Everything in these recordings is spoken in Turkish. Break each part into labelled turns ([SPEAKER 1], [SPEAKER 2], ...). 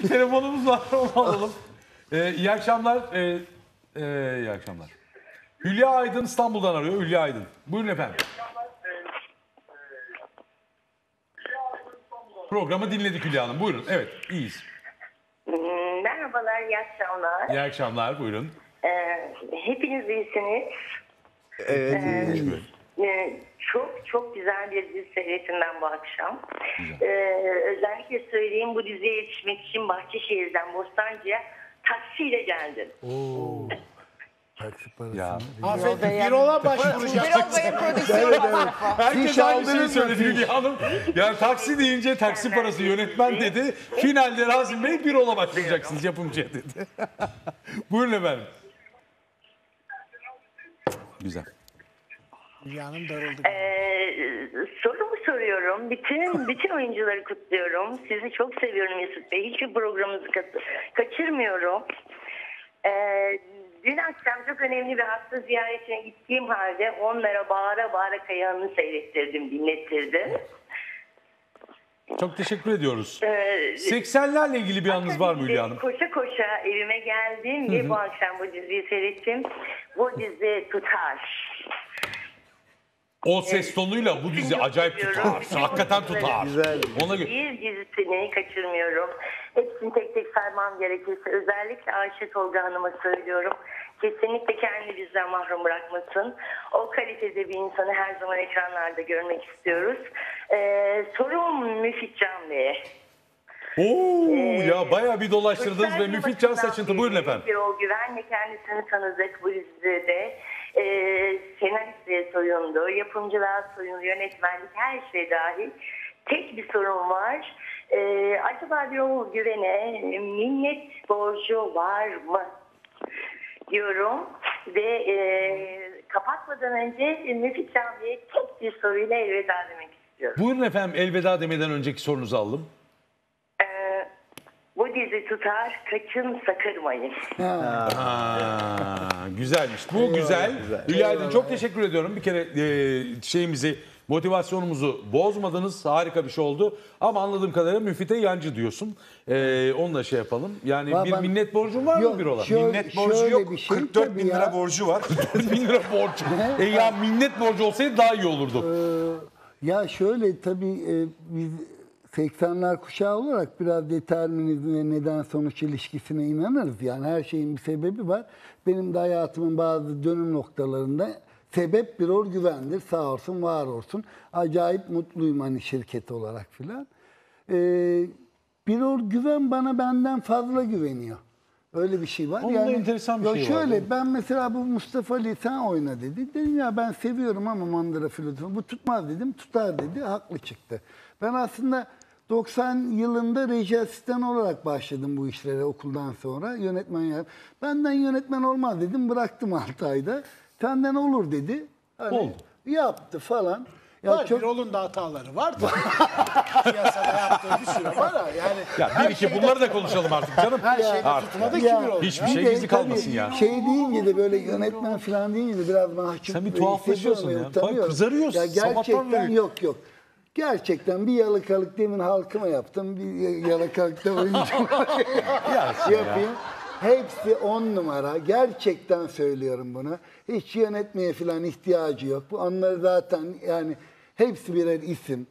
[SPEAKER 1] Bir telefonumuz var, onu alalım. İyi akşamlar. İyi akşamlar. Hülya Aydın İstanbul'dan arıyor. Hülya Aydın. Buyurun efendim. Programı dinledik Hülya Hanım. Buyurun. Evet, iyiyiz.
[SPEAKER 2] Merhabalar, iyi akşamlar.
[SPEAKER 1] İyi akşamlar, buyurun.
[SPEAKER 2] Hepiniz iyisiniz.
[SPEAKER 3] Evet.
[SPEAKER 2] Çok güzel bir dizi seyrettim ben bu akşam. Özellikle söyleyeyim, bu diziye yetişmek için Bahçeşehir'den Bostancı'ya taksiyle geldim.
[SPEAKER 3] Taksi parası.
[SPEAKER 1] Ya.
[SPEAKER 4] Afet Birol'a başvuracak.
[SPEAKER 5] Birol Bey'in prodüksiyonu.
[SPEAKER 1] Herkes aynı şeyi söyledi Hülya Hanım. Yani taksi deyince taksi parası yönetmen dedi. Finalde Razim Bey bir ola başlayacaksınız yapımcıya dedi. Buyurun efendim. Güzel.
[SPEAKER 4] Dünyanın darıldı.
[SPEAKER 2] Sorumu soruyorum. Bütün oyuncuları kutluyorum. Sizi çok seviyorum Mesut Bey. Hiçbir programınızı kaçırmıyorum. Dün akşam çok önemli bir hasta ziyaretine gittiğim halde onlara bağıra bağıra Kayahan'ı seyrettirdim, dinlettirdim.
[SPEAKER 1] Çok teşekkür ediyoruz. 80'lerle ilgili bir anınız var mı Hülya Hanım?
[SPEAKER 2] Koşa koşa evime geldim ve bu akşam bu diziyi seyrettim. Bu dizi tutar.
[SPEAKER 1] O ses tonuyla bu dizi acayip tutar. Hakikaten tutar.
[SPEAKER 3] Güzel.
[SPEAKER 1] Ona göre.
[SPEAKER 2] Bir dizisini kaçırmıyorum. Hepsini tek tek saymam gerekirse özellikle Ayşe Tolga Hanım'a söylüyorum. Kesinlikle kendi bizden mahrum bırakmasın. O kalitede bir insanı her zaman ekranlarda görmek istiyoruz. Sorum Müfit Can Bey'e.
[SPEAKER 1] Ya bayağı bir dolaştırdınız ve Müfit Can Saçıntı. Buyurun efendim.
[SPEAKER 2] Birol Güven'le kendisini tanıdık bu dizide. Senaristliğe soyundu, yapımcılığa soyundu, yönetmenlik her şey dahil. Tek bir sorun var. Acaba Birol Güven'e minnet borcu var mı diyorum ve kapatmadan önce Müfit Can Bey'e tek bir soruyla elveda demek istiyorum.
[SPEAKER 1] Buyurun efendim, elveda demeden önceki sorunuzu aldım.
[SPEAKER 2] Bu dizi tutar, kaçın sakırmayın.
[SPEAKER 1] Güzelmiş. Bu güzel. Hülya Aydın çok teşekkür ediyorum. Bir kere motivasyonumuzu bozmadınız. Harika bir şey oldu. Ama anladığım kadarıyla Müfit'e yancı diyorsun. Onu da şey yapalım. Yani bir minnet borcun var mı bir olan?
[SPEAKER 3] Minnet borcu yok.
[SPEAKER 6] 44 bin lira borcu var.
[SPEAKER 1] 44 bin lira borç. Ya minnet borcu olsaydı daha iyi olurdu.
[SPEAKER 3] Ya şöyle tabii biz 80'ler kuşağı olarak biraz determinizm ve neden sonuç ilişkisine inanırız. Yani her şeyin bir sebebi var. Benim de hayatımın bazı dönüm noktalarında sebep Birol Güven'dir. Sağ olsun, var olsun. Acayip mutluyum hani şirket olarak filan. Birol Güven benden fazla güveniyor. Öyle bir şey var.
[SPEAKER 1] Onun da enteresan bir şey var.
[SPEAKER 3] Şöyle ben mesela bu Mustafa Ali sen oyna dedi. Dedim ya ben seviyorum ama mandıra filozofu. Bu tutmaz dedim. Tutar dedi. Haklı çıktı. Ben aslında 90 yılında reji asistanı olarak başladım bu işlere okuldan sonra. Yönetmen yani. Benden yönetmen olmaz dedim. Bıraktım 6 ayda. Senden olur dedi. Hani
[SPEAKER 1] oldu.
[SPEAKER 3] Yaptı falan. Ya
[SPEAKER 4] Var, Birol'un da hataları var da. Piyasada yaptığı bir sürü var ha. Yani
[SPEAKER 1] Ya bir iki bunları da konuşalım artık canım.
[SPEAKER 4] her şeyde
[SPEAKER 1] Artık.
[SPEAKER 4] tutmadı ki Birol.
[SPEAKER 1] Hiçbir
[SPEAKER 3] Bir
[SPEAKER 1] şey
[SPEAKER 3] de
[SPEAKER 1] gizli kalmasın
[SPEAKER 3] tabii
[SPEAKER 1] ya.
[SPEAKER 3] Şey deyince de böyle yönetmen falan deyince de biraz mahcup.
[SPEAKER 1] Sen bir tuhaflaşıyorsun
[SPEAKER 3] hissediyorum,
[SPEAKER 1] ya.
[SPEAKER 3] utanıyorum.
[SPEAKER 1] Kızarıyorsun,
[SPEAKER 3] Ya
[SPEAKER 1] sabahtan
[SPEAKER 3] gerçekten
[SPEAKER 1] beri.
[SPEAKER 3] yok. Gerçekten bir yalakalık demin halkıma yaptım. Bir yalakalık da oyuncu yapayım. Hepsi 10 numara. Gerçekten söylüyorum bunu. Hiç yönetmeye falan ihtiyacı yok. Bu onları zaten yani hepsi birer isim.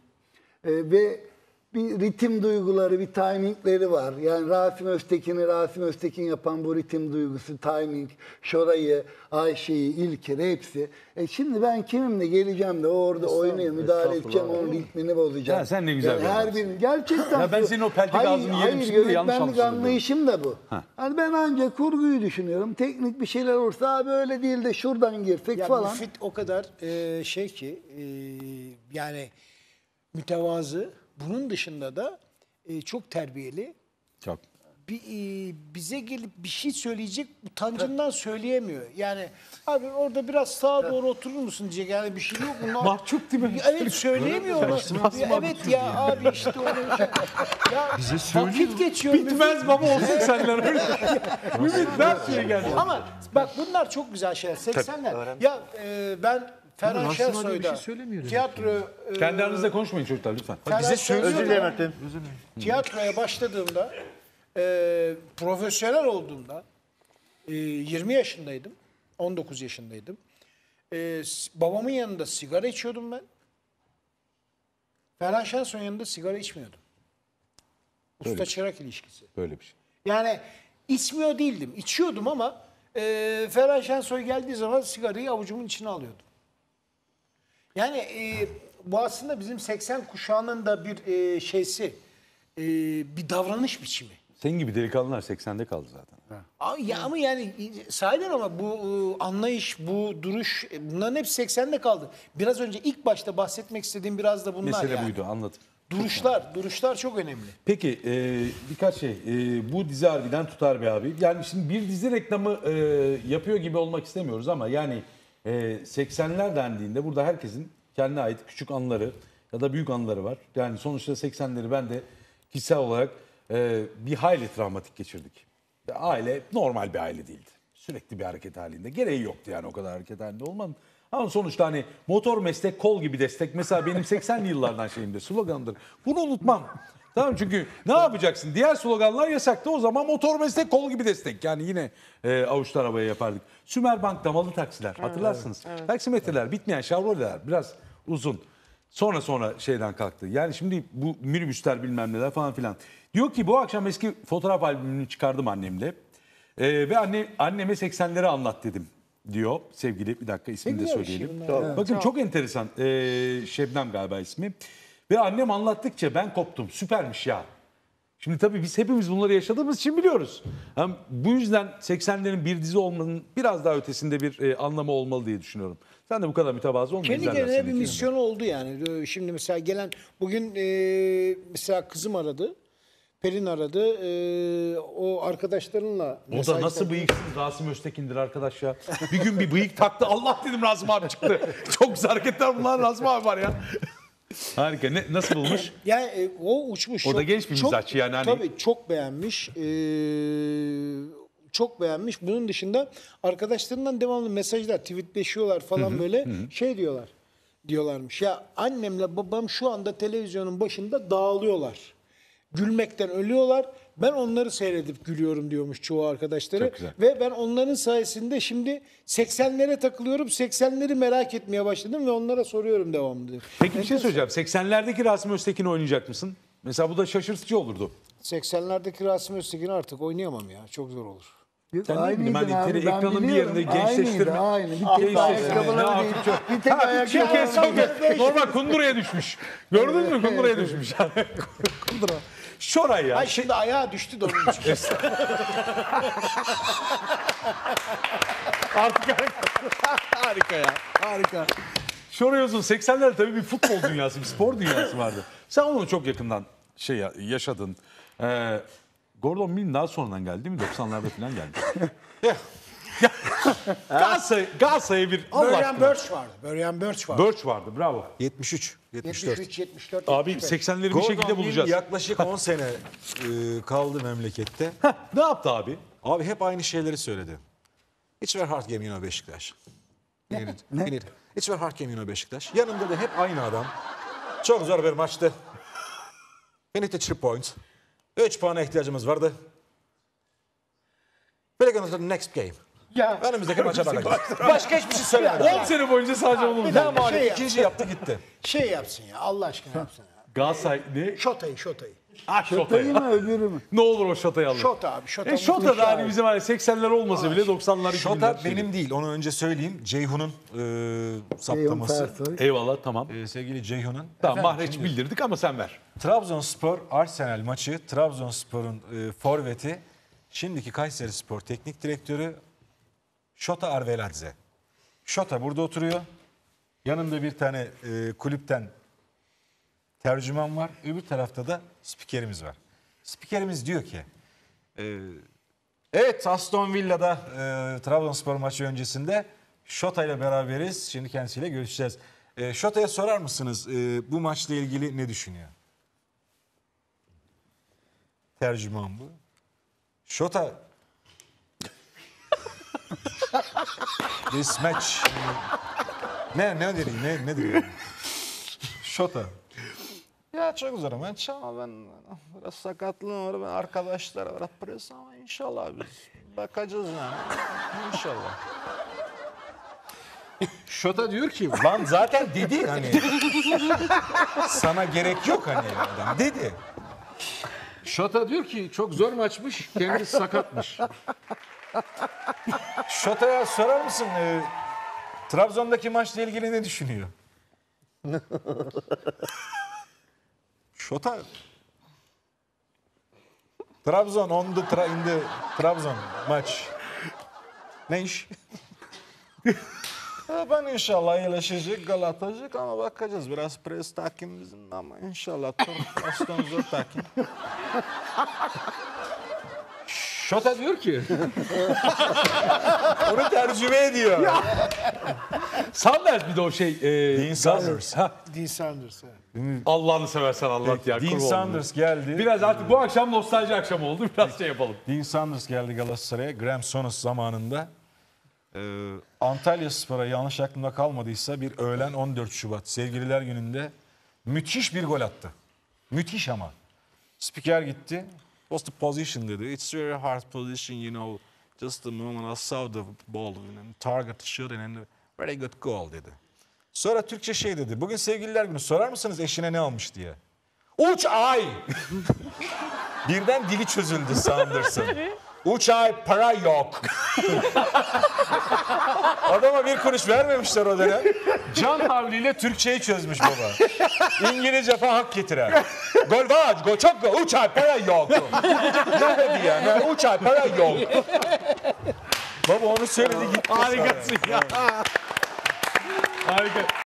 [SPEAKER 3] Ve bir ritim duyguları, bir timingleri var. Yani Rasim Öztekin yapan bu ritim duygusu, timing, Şoray'ı, Ayşe'yi, İlker'i hepsi. Şimdi ben kimimle geleceğim de orada oynayayım, müdahale edeceğim, onun ritmini bozacağım.
[SPEAKER 1] Ya sen ne güzel bir
[SPEAKER 3] her
[SPEAKER 1] adamsın.
[SPEAKER 3] birini gerçekten.
[SPEAKER 1] Ya ben senin o peltek ağzını yerim şimdi de yanlış
[SPEAKER 3] yönetmenlik
[SPEAKER 1] anlaşıldı.
[SPEAKER 3] anlayışım da bu. Hani ben ancak kurguyu düşünüyorum. Teknik bir şeyler olursa abi öyle değil de şuradan girsek
[SPEAKER 4] Ya
[SPEAKER 3] falan.
[SPEAKER 4] Müfit o kadar şey ki yani mütevazı. Bunun dışında da çok terbiyeli.
[SPEAKER 1] Çok.
[SPEAKER 4] Bize gelip bir şey söyleyecek utancından söyleyemiyor. Yani abi orada biraz sağa doğru oturur musun diyecek. Yani bir şey yok mu?
[SPEAKER 1] Mahcup değil mi?
[SPEAKER 4] Evet söyleyemiyor onu. Evet ya abi işte onu. Ya vakit geçiyor.
[SPEAKER 1] Bitmez baba olsun senden öyle. Ümit ver şuraya gel.
[SPEAKER 4] Ama bak bunlar çok güzel şeyler. 80'ler. Ya ben Ferhan Şensoy'da tiyatro...
[SPEAKER 1] Kendi aranızda konuşmayın çocuklar lütfen.
[SPEAKER 4] Ferhan Şensoy'da
[SPEAKER 6] Özür dilerim efendim.
[SPEAKER 4] tiyatroya başladığımda profesyonel olduğumda 20 yaşındaydım. 19 yaşındaydım. Babamın yanında sigara içiyordum ben. Ferhan Şensoy'un yanında sigara içmiyordum. Usta çırak ilişkisi.
[SPEAKER 1] Böyle bir şey.
[SPEAKER 4] Yani içmiyor değildim. İçiyordum ama Ferhan Şensoy geldiği zaman sigarayı avucumun içine alıyordum. Yani bu aslında bizim 80 kuşağının da bir bir davranış biçimi.
[SPEAKER 1] Senin gibi delikanlılar 80'de kaldı zaten.
[SPEAKER 4] Ama yani sahiden ama bu anlayış, bu duruş bunların hepsi 80'de kaldı. Biraz önce ilk başta bahsetmek istediğim biraz da bunlar
[SPEAKER 1] Mesele
[SPEAKER 4] yani.
[SPEAKER 1] buydu, anladım.
[SPEAKER 4] Duruşlar çok önemli.
[SPEAKER 1] Peki birkaç şey. Bu dizi harbiden tutar be abi. Yani şimdi bir dizi reklamı yapıyor gibi olmak istemiyoruz ama yani 80'ler dendiğinde burada herkesin kendine ait küçük anıları ya da büyük anıları var. Yani sonuçta 80'leri ben de kişisel olarak bir hayli travmatik geçirdik. Aile normal bir aile değildi. Sürekli bir hareket halinde. Gereği yoktu yani o kadar hareket halinde olmanın. Ama sonuçta hani motor meslek, kol gibi destek. Mesela benim 80'li yıllardan şeyimde slogandır. Bunu unutmam. Tamam, çünkü ne yapacaksın? Diğer sloganlar yasaktı. O zaman motor meslek, kol gibi destek. Yani yine avuçlu arabaya yapardık. Sümerbank damalı taksiler. Hatırlarsınız. Taksimetreler, bitmeyen Chevrolet'ler biraz uzun. Sonra şeyden kalktı. Yani şimdi bu minibüsler bilmem neler falan filan. Diyor ki bu akşam eski fotoğraf albümünü çıkardım annemle. Ve anneme 80'leri anlat dedim diyor sevgili. Bir dakika ismini de söyleyelim. Bakın çok enteresan. Şebnem galiba ismi. Ve annem anlattıkça ben koptum. Süpermiş ya. Şimdi tabii biz hepimiz bunları yaşadığımız için biliyoruz. Bu yüzden 80'lerin bir dizi olmanın biraz daha ötesinde bir anlamı olmalı diye düşünüyorum. Sen de bu kadar mütevazı olma.
[SPEAKER 4] Kendi kendine bir misyonu oldu yani. Şimdi mesela bugün mesela kızım aradı. Pelin aradı. O arkadaşlarınla
[SPEAKER 1] O da nasıl bıyıksız Rasim Öztekin'dir arkadaş ya. Bir gün bir bıyık taktı. Allah dedim, Rasim abi çıktı. Çok güzel hareketler bunlar, Rasim abi var ya. Harika. Nasıl bulmuş?
[SPEAKER 4] Yani o uçmuş.
[SPEAKER 1] O da genç bir mizahçı yani. Hani...
[SPEAKER 4] Tabii çok beğenmiş. Çok beğenmiş. Bunun dışında arkadaşlarından devamlı mesajlar, tweetleşiyorlar falan böyle. Diyorlarmış. Ya annemle babam şu anda televizyonun başında dağılıyorlar. Gülmekten ölüyorlar. Ben onları seyredip gülüyorum diyormuş çoğu arkadaşları.
[SPEAKER 1] Çok güzel.
[SPEAKER 4] Ve ben onların sayesinde şimdi 80'lere takılıyorum. 80'leri merak etmeye başladım ve onlara soruyorum devamlı diyor.
[SPEAKER 1] Peki bir şey söyleyeceğim. 80'lerdeki Rasim Öztekin'i oynayacak mısın? Mesela bu da şaşırtıcı olurdu.
[SPEAKER 4] 80'lerdeki Rasim Öztekin'i artık oynayamam ya. Çok zor olur.
[SPEAKER 3] Yok,
[SPEAKER 1] Sen ne bileyim,
[SPEAKER 3] aynıydı
[SPEAKER 1] hani
[SPEAKER 3] abi, ben
[SPEAKER 1] ekranın bir
[SPEAKER 3] biliyorum.
[SPEAKER 1] yerinde gençleştirme.
[SPEAKER 3] Aynı. Bir tek ayakkabıları değil. Bir tek ayakkabıları.
[SPEAKER 1] Normal kunduraya düşmüş. Gördün mü, kunduraya düşmüş. Kundura. Şoray ya.
[SPEAKER 4] Ay şimdi ayağa düştü de onun için.
[SPEAKER 1] Artık harika ya. Harika. Şoray Uzun 80'lerde tabii bir futbol dünyası, bir spor dünyası vardı. Sen onu çok yakından yaşadın. Gordon Milne daha sonradan geldi değil mi? 90'larda falan geldi. Galatasaray'a bir Allah
[SPEAKER 4] Böryan
[SPEAKER 1] aşkına.
[SPEAKER 4] Birch vardı.
[SPEAKER 1] Birch vardı, bravo.
[SPEAKER 6] 73, 74.
[SPEAKER 4] 74.
[SPEAKER 1] Abi 80'leri bir
[SPEAKER 6] Gordon
[SPEAKER 1] şekilde
[SPEAKER 6] Milne
[SPEAKER 1] bulacağız.
[SPEAKER 6] yaklaşık 10 sene kaldı memlekette.
[SPEAKER 1] Ne yaptı abi?
[SPEAKER 6] Abi hep aynı şeyleri söyledi. Hiç ver hard game, you know, Beşiktaş. Hiç ver hard game, you know, Beşiktaş. Yanında da hep aynı adam. Çok zor bir maçtı. We need 3 points. 3 puana ihtiyacımız vardı. We're going to the next game.
[SPEAKER 4] Ya.
[SPEAKER 6] Önümüzdeki maça bakacağız. Başka hiçbir şey söylemedi.
[SPEAKER 1] 10 sene boyunca sadece onu
[SPEAKER 4] Bir dakika,
[SPEAKER 6] Maalesef ikinci yaptı gitti.
[SPEAKER 4] şey yapsın ya. Allah aşkına yapsın ya.
[SPEAKER 1] Galatasaray ne?
[SPEAKER 4] Şota'yı.
[SPEAKER 1] Ah
[SPEAKER 3] Dayı
[SPEAKER 1] Şota'yı.
[SPEAKER 3] mı öbürü mü?
[SPEAKER 1] Ne olur o Şota'yı alın.
[SPEAKER 4] Şota abi.
[SPEAKER 1] Şota da hani bizim hani 80'ler olmasa bile 90'lar 2000'ler.
[SPEAKER 6] Şota benim değil. Onu önce söyleyeyim. Ceyhun'un saptaması.
[SPEAKER 3] Fersoy.
[SPEAKER 1] Eyvallah, tamam.
[SPEAKER 6] Sevgili Ceyhun'un.
[SPEAKER 1] Tamam, mahreç bildirdik ama sen ver.
[SPEAKER 6] Trabzonspor Arsenal maçı. Trabzonspor'un forveti, şimdiki Kayserispor teknik direktörü Şota Arveladze. Şota burada oturuyor. Yanında bir tane kulüpten tercüman var. Öbür tarafta da spikerimiz var. Spikerimiz diyor ki evet, Aston Villa'da Trabzonspor maçı öncesinde Şota ile beraberiz. Şimdi kendisiyle görüşeceğiz. Şota'ya sorar mısınız bu maçla ilgili ne düşünüyor? Tercüman bu. Şota this match ne diyor? Şota.
[SPEAKER 5] Yeah,
[SPEAKER 6] inşallah çok zor maç ama ben biraz sakatlığım var. Ben arkadaşlara biraz pres ama inşallah biz bakacağız yani. İnşallah. Şota diyor ki lan zaten dedi hani sana gerek yok hani adam dedi. Şota diyor ki çok zor maçmış, kendisi sakatmış. Şota'ya sorar mısın Trabzon'daki maçla ilgili ne düşünüyor? Şota Trabzon in the Trabzon maç. Ne iş? Ben inşallah iyileşecek, gol atacak ama bakacağız. Biraz pres takim bizim ama inşallah Aston zor takim. Şota diyor ki onu tercüme ediyor.
[SPEAKER 1] Sanders bir de o şey.
[SPEAKER 6] Dean Sanders.
[SPEAKER 4] Dean Sanders. Evet.
[SPEAKER 1] Allah'ını seversen anlat ya.
[SPEAKER 6] Dean
[SPEAKER 1] kurban
[SPEAKER 6] Sanders
[SPEAKER 1] olayım.
[SPEAKER 6] geldi.
[SPEAKER 1] Biraz artık bu akşam nostalji akşamı oldu. Biraz şey yapalım.
[SPEAKER 6] Dean Sanders geldi Galatasaray'a. Graham Souness zamanında Antalyaspor'a yanlış aklımda kalmadıysa bir öğlen 14 Şubat Sevgililer Günü'nde müthiş bir gol attı. Müthiş ama. Spiker gitti. What's the position dedi. It's very hard position, you know. Just the moment I saw the ball and target shot and very good goal dedi. Sonra Türkçe şey dedi. Bugün Sevgililer Günü sorar mısınız eşine ne almış diye. Uç ay! Birden dili çözüldü Sanders'ın. Uç ay para yok. Adama bir kuruş vermemişler o dönem. Can havliyle Türkçeyi çözmüş baba. İngilizce falan hak getiren. Gol var, gol çok gol. Uç ay para yok. Ne dedi ya? Ne? Uç ay para yok. Baba onu söyledi gitti.
[SPEAKER 1] Harikasın ya. Harika.